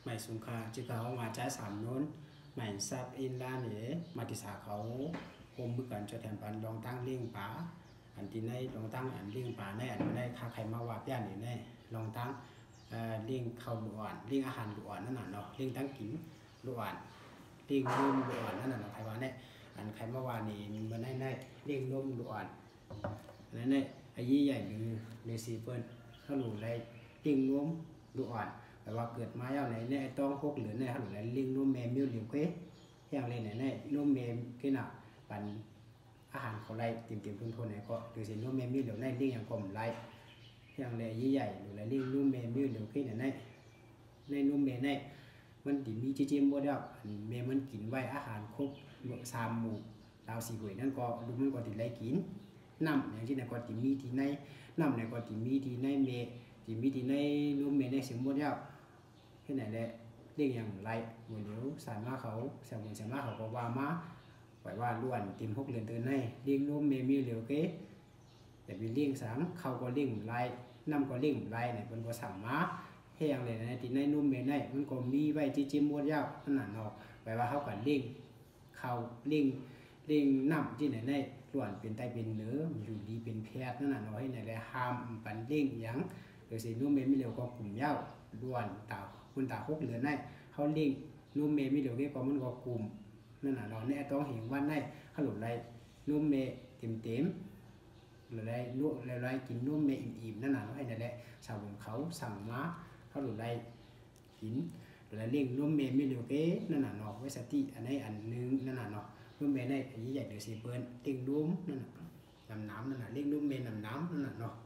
mày xuống kha chứเขามาtrái sảm nón mày sắp in la nè mà thì xảเขาhôm bữa gần cho thèm bàn lองtăng liên bá anh tí này lองtăng anh liên bá này anh này khai khaiมาว่าย่านนี่nàyลองtăng liên khâu đoạn liên อาหารđoạnนั่นน่ะเนาะliên tăng kín đoạn liên nôm đoạnนั่นน่ะเนาะใครว่าเนี่ยอันใครมาว่านี่มันได้liên nôm đoạnนั่นเนี่ยไอ้ยี่ใหญ่หรือเลซีเปิ้ลเขาหลุดได้liên nôm đoạnแต่ว่าเกิดมาอย่างไหนเนี่ยต้องหกเหลือเนี่ยเขาหลุดได้liên nôm mềm miêu liều quếอย่างไรเนี่ยnôm mềm cái nàoปั่นอาหารเขาไล่เต็มๆทุนๆเนี่ยก็ดูสินมเมมิเหลวในเลี้ยงอย่างผมไล่อย่างเลยใหญ่ๆหรือเลี้ยงนมเมมิเหลวขึ้นในนมเมในมันติมีจิ้มๆบ่ได้เมมันกินไว้อาหารครบสามหมู่ดาวสี่หวยนั่นก็ดูมันก็ติไล่กินน้ำอย่างที่ไหนก็ติมีที่ในน้ำไหนก็ติมีที่ในเมติมีที่ในนมเมในเสียงบ่ได้ที่ไหนแหละเลี้ยงอย่างไรหมู่เหลวสามารถเขาสามารถเขาก็ว่ามาphảiว่าล้วนtìm hút liền từ này liên nôm mềm như liều kế để vì liên sáng khâu có liên lại năm có liên lại này vẫn có sảng má hèn này thì nay nôm mềm này vẫn còn mi vay chi mua dao nó là nó phảiว่าเขากันliên khâu liên nằm chi nàyล้วนเป็นไตเป็นเนื้ออยู่ดีเป็นแพทย์นั่นน่ะเนาะให้ไหนเลยห้ามปันliênยังโดยสินมเมมีเหลวก็กลุ่มยาวล้วนตาคุณตาหกเหลือnàyเขาliênนมเมมีเหลวก็มันก็กลุ่มนั่นน่ะเราเนี่ยต้องเห็นวันได้ขลุ่มไรนุ่มเมเต็มหรือไรนุ่มไรกินนุ่มเมอิ่มๆนั่นน่ะเราให้นั่นแหละชาวบ้านเขาสั่งมาขลุ่มไรกินหรือไรเลี้ยงนุ่มเมไม่เหลียวเก้นั่นน่ะเนาะไว้สติอันนี้อันนึงนั่นน่ะเนาะนุ่มเมในอันนี้ใหญ่เดือดสีเปิ้ลเลี้ยงนุ่มนั่นน่ะน้ำนั่นน่ะเลี้ยงนุ่มเมน้ำนั่นน่ะเนาะ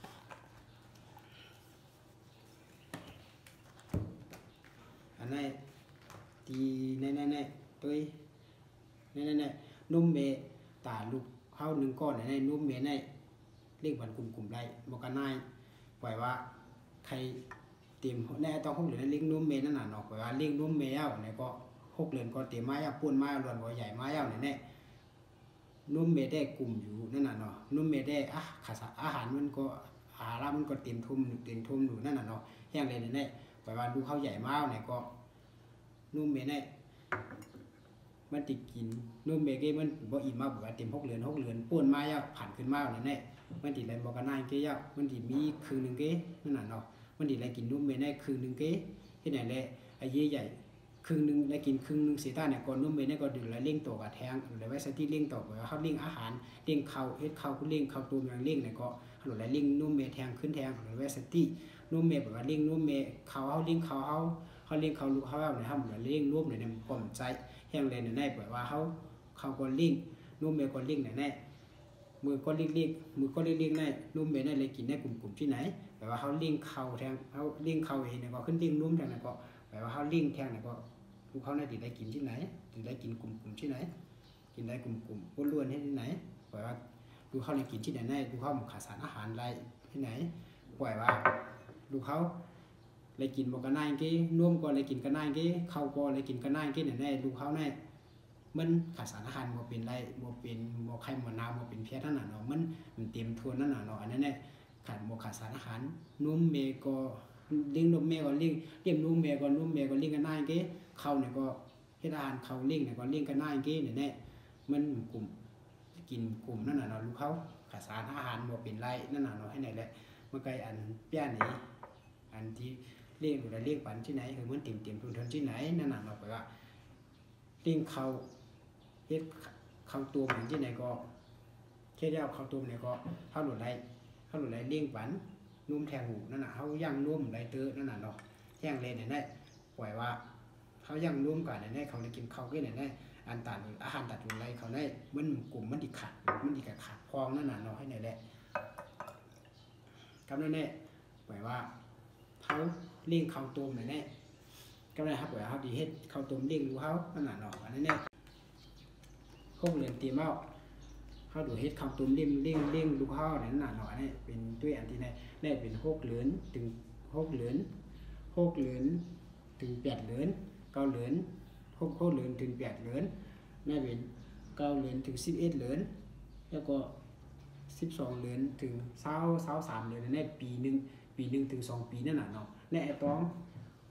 อันนี้ตีในตัวนี่นุ่มเมตาลูกเข้าหนึ่งก้อนในนุ่มเมในเรียกวันกลุ่มไรบอกกันนายปล่อยว่าใครเตรียมแน่ต้องหกเหรียญเลี้ยงนุ่มเมนั่นน่ะเนาะปล่อยว่าเลี้ยงนุ่มเมเอาเนี่ยก็หกเหรียญก็เตรียมไม้เอาปูนไม้ล้วนบ่ใหญ่ไม้เอาเนี่ยนุ่มเมได้กลุ่มอยู่นั่นน่ะเนาะนุ่มเมได้ขาดอาหารมันก็อาหารมันก็เตรียมทุ่มอยู่นั่นน่ะเนาะแห้งเลยเนี่ยปล่อยว่าดูเข้าใหญ่ไม้เอาเนี่ยก็นุ่มเมเนี่ยมันติดกินนุ่มเบเก้มันบ่อิ่มมากแบบว่าเต็มหกเหรียญป้วนมาเยอะผ่านขึ้นมาเนี่ยแน่มันติดอะไรบอกกันนายเกี้ยมันติดมีคืนหนึ่งเก้นั่นน่ะเนาะมันติดอะไรกินนุ่มเบได้คืนหนึ่งเก้ที่ไหนแหละไอ้ใหญ่คืนหนึ่งได้กินคืนหนึ่งเสียท่าเนี่ยก่อนนุ่มเบได้ก็ดื่มแล้วเลี้ยงตัวกับแทงหรือว่าสติเลี้ยงตัวแบบว่าเขาเลี้ยงอาหารเลี้ยงข้าวเฮ็ดข้าวเขาเลี้ยงข้าวตูมอย่างเลี้ยงเนี่ยก็หรือแล้วเลี้ยงนุ่มเบแทงขึ้นแทงหรือว่าสตินุ่มเบแบบว่าเลี้ยงนุ่มเบเขาเลี้ยงเขาเลี้ยงเขาลูกเขาเนี่ยทำหรือเลี้ยงนุ่มเนี่ยปลอมใจแห้งเลยเนี่ยแบบว่าเขาก็ลิงนุ่มเมก็ลิงเนี่ยมือก็ลิงมือก็ลิงเนี่ยนุ่มเมเนี่ยเลยกินได้กลุ่มที่ไหนแบบว่าเขาลิงเขาแทงเขาลิงเขาเองเนี่ยก็ขึ้นลิงนุ่มแทงเนี่ยก็แบบว่าเขาลิงแทงเนี่ยก็ลูกเขาเนี่ยติดได้กินที่ไหนติดได้กินกลุ่มที่ไหนกินได้กลุ่มล้วนๆที่ไหนแบบว่าลูกเขาเลยกินที่ไหนได้ลูกเขาขาดสารอาหารอะไรที่ไหนปล่อยว่าลูกเขาเลยกินบอกกันนายกี้นุ่มก็เลยกินกันนายกี้เขาก็เลยกินกันนายกี้เนี่ยลูกเขาเนี่ยมันขาดสารอาหารบ่เป็นไรบ่เป็นบ่ไข่บ่น้ำบ่เป็นเพี้ยนั่นน่ะเนาะมันเต็มทวนนั่นน่ะเนาะอันนั้นเนี่ยขาดสารอาหารนุ่มเมก็เลี้ยงนุ่มเมก็เลี้ยงนุ่มเมก็เลี้ยงกันนายกี้เขาเนี่ยก็เฮ็ดอาหารเขาเลี้ยงเนี่ยก็เลี้ยงกันนายกี้เนี่ยมันกลุ่มกินกลุ่มนั่นน่ะเนาะลูกเขาขาดสารอาหารบ่เป็นไรนั่นน่ะเนาะให้ไหนแหละมันไกลอันเปี้ยนี่อันที่เลี้ยงหรือเลี้ยงปันที่ไหนคือมันเต็มทุนที่ไหนนั่นน่ะเราไปว่าเลี้ยงเขาเฮ็ดเขาตัวเหมือนที่ไหนก็แค่เดียวเขาตัวไหนก็เขาหลุดไรเลี้ยงปันนุ่มแทงหูนั่นน่ะเขาย่างนุ่มไรเตอนั่นน่ะเนาะแห้งเลยเนี่ยปล่อยว่าเขาย่างนุ่มก่อนเนี่ยเขาเลยกินเขาก็เนี่ยอันตัดอาหารตัดอยู่ไรเขาได้มันกลุ่มมันดิขาดพองนั่นน่ะเนาะให้ไหนแหละกำลังเนี่ยปล่อยว่าเขาเลี้ยงข้าวต้มเนี่ยก็ได้ครับว่าเขาดีเฮ็ดข้าวต้มเลี้ยงดูเขาขนาดหนออันนั้นเนี่ยพวกเรียนตีเมาเขาดูเฮ็ดข้าวต้มเลี้ยงดูเขาเนี่ยขนาดหนอเนี่ยเป็นด้วยอันที่เนี่ยเป็น6 เหรียญถึง6 เหรียญถึง8 เหรียญ9 เหรียญ6 เหรียญถึง8 เหรียญนี่เป็น9 เหรียญถึง11 เหรียญแล้วก็12 เหรียญถึง23 เหรียญในปีหนึ่งถึง2 ปีนั่นน่ะเนาะในไอ้ต้อง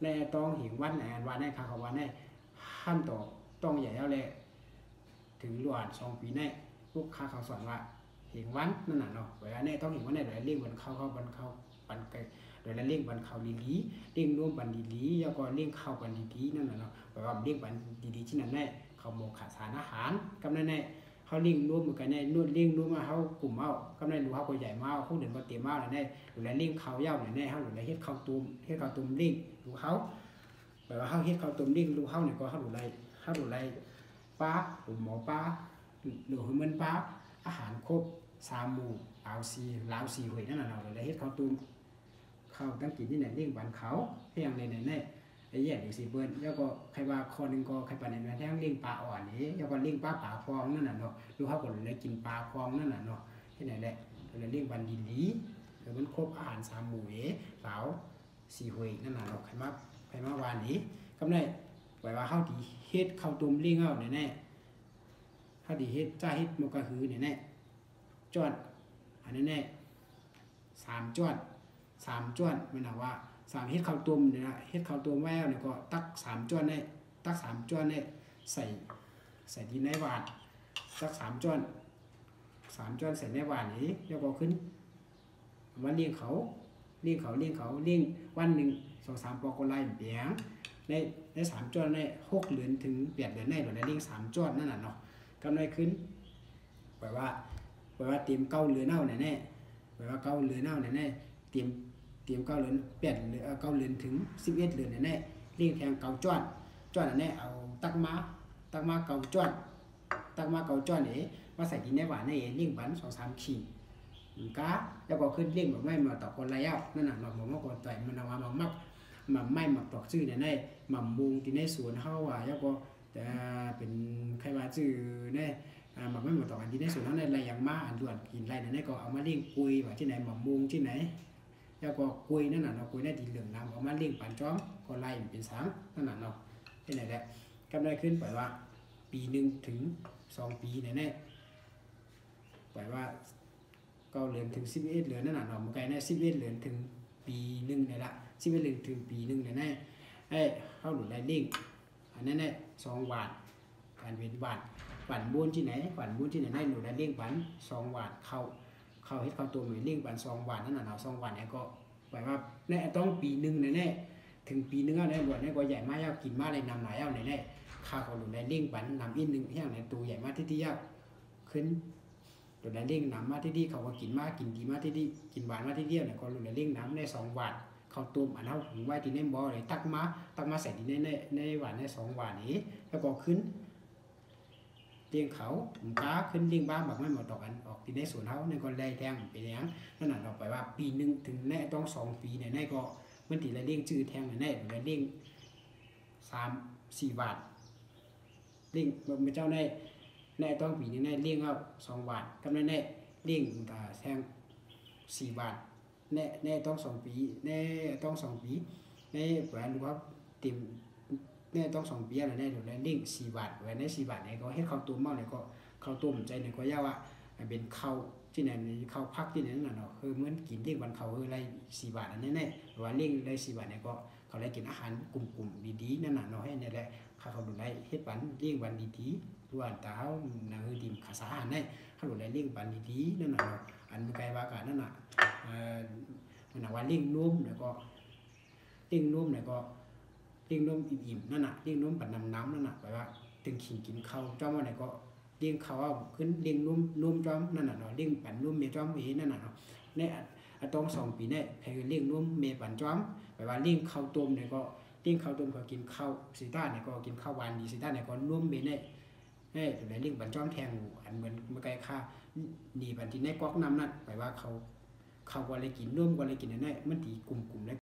ในต้องเหียงวันไหนวันได้เขาวันได้ห้ามต่อต้องใหญ่แล้วเลยถึงหลวน2 ปีแน่ลูกค้าเขาสอนว่าเหียงวันนั่นน่ะเนาะเวลาแน่ต้องเหียงวันไหนโดยเรียกวันเข้าบันไกโดยเรียกวันเข้าดีๆเรียกร่วมบันดีๆแล้วก็เรียกเข้าบันดีๆนั่นน่ะเนาะแปลว่าเรียกบันดีๆที่นั่นแน่เขาโมขาดสารอาหารกำนันแน่เขาเลี้ยงร่วมเหมือนกันแน่นวดเลี้ยงร่วมมาเขากลุ่มเอากำนันดูเขาก็ใหญ่มากเขาเดินมาเตะมากเลยแน่หรือเลี้ยงเขาเย้าเนี่ยแน่เขาหรือเฮ็ดข้าวตุ้มเลี้ยงดูเขาแปลว่าเขาเฮ็ดข้าวตุ้มเลี้ยงดูเขาเนี่ยก็เขาหรือไรปลาหรือหมอปลาหรือเหมือนปลาอาหารครบ3 หมู่ลาว4หวยนั่นน่ะเนาะเลยเฮ็ดข้าวตุ้มเขาตั้งกินที่ไหนเลี้ยงบ้านเขาเพียงในแน่ไอ้แย่อย่างสิเบิ้ลแล้วก็ใครว่าคอนึงก็ใครปานนั้นแท้งเลี้ยงปลาอ่อนนี่แล้วก็เลี้ยงปลาฟองนั่นน่ะเนาะดูเขาก็เลยกินปลาฟองนั่นน่ะเนาะที่ไหนแหละเลยเลี้ยงบันดีลีแล้วมันครบอาหาร3 หมู่ลาว4หวยนั่นน่ะเนาะใครมาวานนี้กำไรไว้ว่าเฮาดีเฮ็ดข้าวต้มเลี้ยงเอาแน่ๆเฮาดีเฮ็ดจ้าเฮ็ดมันก็คือแน่ๆจ้อนอันนั้นแน่3 จ้อนมันน่ะว่า3เฮ็ดข้าวต้มเนี่ยนะเฮ็ดข้าวต้มแว้วเนี่ยก็ตัก3 จ้อนได้ตัก3 จ้อนได้ใส่ดินในหวานตัก3 จ้อนใส่ในหวานนี้แล้วก็ขึ้นมาเลี้ยงเขาวันหนึ่ง2-3 ปอกก็ไล่เปียงใน3 จ้อนใน6 เดือนถึง8 เดือนในเลี้ยง3 จ้อนนั่นน่ะเนาะกำไรขึ้นแปลว่าเตรียม9 เรือนเอาแน่แปลว่า9 เรือนเอาแน่เตรียม9 เรือน8 เรือน9 เรือนถึง11 เรือนแน่เลี้ยงแทง9 จ้อนอันนี้เอาตักมา9 จ้อนมาใส่ดินในหวานในเลี้ยงบัน2-3 ขีดกะแล้วก็ขึ้นเลี้ยงแบบไม่มาตอกคนไรอ่ะนั่นน่ะเราบอกว่าคนต่อยมันเอามามักไม่มาตอกชื่อในหม่ำมุงที่ในสวนเฮาอ่ะแล้วก็แต่เป็นใครว่าชื่อในมันไม่มาตอกอันที่ในสวนเฮาในไรอย่างมาอันด่วนกินไรในก็เอามาเลี้ยงกุยว่าที่ไหนหม่ำมุงที่ไหนแล้วก็กุยนั่นน่ะเนาะกุยในดินเหลืองน้ำเอามาเลี้ยงปันจ้อมก็ไล่เป็นสังนั่นน่ะเนาะที่ไหนแหละกำไรขึ้นไปว่าปี1 ถึง 2 ปีแน่ไปว่า9 เดือนถึง11 เดือนนั่นน่ะเนาะมันไกลแน่11 เดือนถึงปี1นี่ละ11 เดือนถึงปี1แน่เข้าหลุดได้เลี้ยงอันนั้น2 วันการเว้นวันบุญที่ไหนได้หลุดได้เลี้ยงวัน2 วันเข้าเฮ็ดเข้าตัวหน่วยเลี้ยงวัน2 วันนั่นน่ะเนาะ2 วันเนี่ยก็แปลว่าแน่ต้องปี1แน่ถึงปี1แล้วแน่หลุดแน่ก็ใหญ่มากยาวกินมาเลยนำหลายเอาแน่ข้าวเขาหลุดได้เลี้ยงวันนำอีก1เพียงในตัวใหญ่มากที่ยาวขึ้นหลุดได้เลี้ยงน้ำมาที่เขาก็กินมากกินดีมากที่กินหวานมาที่เดียวเนี่ยก็หลุดได้เลี้ยงน้ำได้2 วันข้าวต้มอันเฮาหุงไว้ที่ในบ่อเลยตักมาใส่ที่ในหวานได้2 วันนี้แล้วก็ขึ้นเลี้ยงเขาปลาขึ้นเลี้ยงบ้าแบบไม่หมดตอกอันออกที่ในสวนเฮาในก็ได้แทงไปเลี้ยงนั่นน่ะเราไปว่าปี1 ถึงแน่ต้อง2 ปีเนี่ยในก็มันติละเลี้ยงชื่อแทงแน่ได้เลี้ยง3-4 วันเลี้ยงบ่เจ้าในต้องปีนี้ในเลี้ยงเอา2 วันกำลังในเลี้ยงแทง4 วันแน่ต้อง2 ปีแน่ต้อง2 ปีในแหวนรู้ว่าเต็มแน่ต้อง2 ปีแล้วแน่เดี๋ยวเลี้ยง4 วันแหวนใน4 วันเนี่ยก็เฮ็ดข้าวต้มเมาเนี่ยก็ข้าวต้มใจเนี่ยก็ยาวว่าเป็นข้าวที่ไหนข้าวพักที่ไหนนั่นน่ะเนาะคือเหมือนกินเลี้ยงวันเขาคือไร4 วันอันนี้แน่ว่าเลี้ยงได้4 วันเนี่ยก็เขาได้กินอาหารกลุ่มดีๆนั่นน่ะเนาะให้นี่แหละเขาดูได้เฮ็ดวันเลี้ยงวันดีๆด้วยตาเฮาน่ะคือดิมภาษาอันได้เขาดูได้เลี้ยงวันดีๆนั่นน่ะเนาะอันไกลว่ากันนั่นน่ะมันว่าเลี้ยงนุ่มแล้วก็เลี้ยงนุ่มอิ่มๆนั่นน่ะเลี้ยงนุ่มปันน้ำนั่นน่ะแปลว่าถึงกินข้าวจ้อมว่าไหนก็เลี้ยงข้าวเอาขึ้นเลี้ยงนุ่มจ้อมนั่นน่ะเนาะเลี้ยงปันนุ่มเมจ้อมนั่นน่ะเนาะในต้อง2 ปีใครเลี้ยงนุ่มเมปันจ้อมแปลว่าเลี้ยงข้าวต้มเนี่ยก็เลี้ยงข้าวต้มก็กินข้าวสีต้าเนี่ยก็กินข้าวหวานดีสีต้าเนี่ยก็นุ่มเมเตัวเลี้ยงปันจ้อมแทงอันเหมือนเมื่อไกลค่าดีปันที่ในก๊อกน้ำนั่นแปลว่าเขาก็เลยกินร่วมก็เลยกินนั่นมันตีกลุ่ม